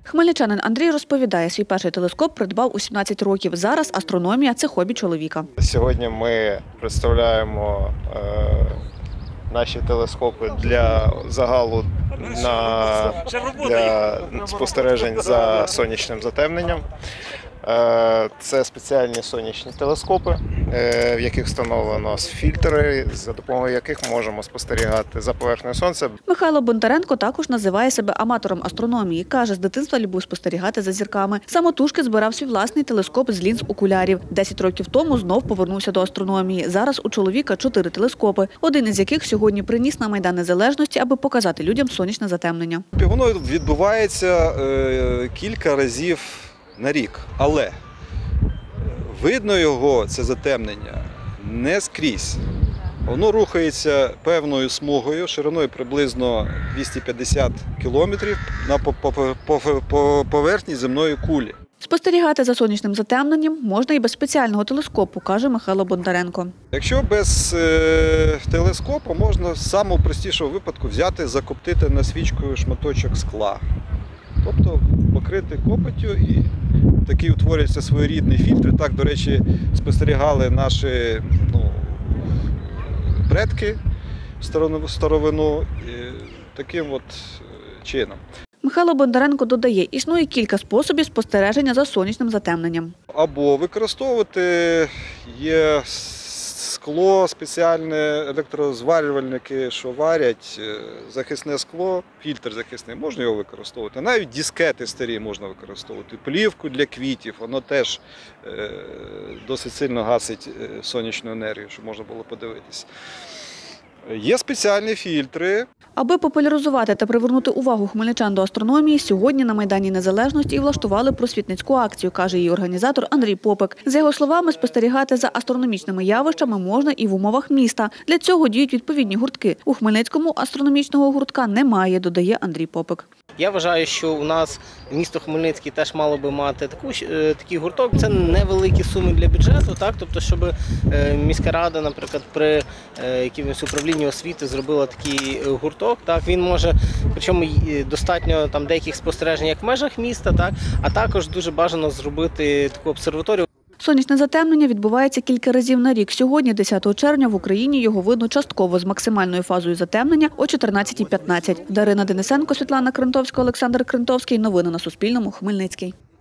Хмельничанин Андрій розповідає, свій перший телескоп придбав у 17 років. Зараз астрономія – це хобі чоловіка. Сьогодні ми представляємо наші телескопи для загалу для спостережень за сонячним затемненням. Це спеціальні сонячні телескопи, в яких встановлено фільтри, за допомогою яких можемо спостерігати за поверхнею сонця. Михайло Бондаренко також називає себе аматором астрономії. Каже, з дитинства любив спостерігати за зірками. Самотужки збирав свій власний телескоп з лінз окулярів. 10 років тому знов повернувся до астрономії. Зараз у чоловіка 4 телескопи, один із яких сьогодні приніс на Майдан Незалежності, аби показати людям сонячне затемнення. Воно відбувається кілька разів на рік, але видно його, це затемнення, не скрізь. Воно рухається певною смугою, шириною приблизно 250 кілометрів по поверхні земної кулі. Спостерігати за сонячним затемненням можна і без спеціального телескопу, каже Михайло Бондаренко. Якщо без телескопу, можна з самого простішого випадку взяти, закоптити на свічкою шматочок скла. Тобто покрити копоттю і такий утворюється своєрідний фільтр. Так, до речі, спостерігали наші предки в старовину таким от чином. Михайло Бондаренко додає, існує кілька способів спостереження за сонячним затемненням. Або використовувати є скло, спеціальні електрозварювальники, що варять захисне скло, фільтр захисний, можна його використовувати. Навіть дискети старі можна використовувати, плівку для квітів, воно теж досить сильно гасить сонячну енергію, щоб можна було подивитися. Є спеціальні фільтри. Аби популяризувати та привернути увагу хмельничан до астрономії, сьогодні на Майдані Незалежності і влаштували просвітницьку акцію, каже її організатор Андрій Попик. За його словами, спостерігати за астрономічними явищами можна і в умовах міста. Для цього діють відповідні гуртки. У Хмельницькому астрономічного гуртка немає, додає Андрій Попик. Я вважаю, що у нас місто Хмельницький теж мало би мати такий гурток. Це невеликі суми для бюджету, так? Тобто, щоб міська рада, наприклад, при якомусь управлінні освіти зробила такий гурток. Так? Він може, причому достатньо там деяких спостережень як в межах міста, так? А також дуже бажано зробити таку обсерваторію. Сонячне затемнення відбувається кілька разів на рік. Сьогодні, 10 червня, в Україні його видно частково з максимальною фазою затемнення о 14:15. Дарина Денисенко, Світлана Крентовська, Олександр Крентовський. Новини на Суспільному. Хмельницький.